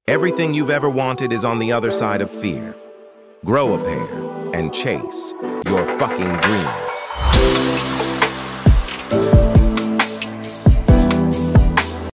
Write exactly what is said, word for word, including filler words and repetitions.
Everything you've ever wanted is on the other side of fear. Grow a pair and chase your fucking dream.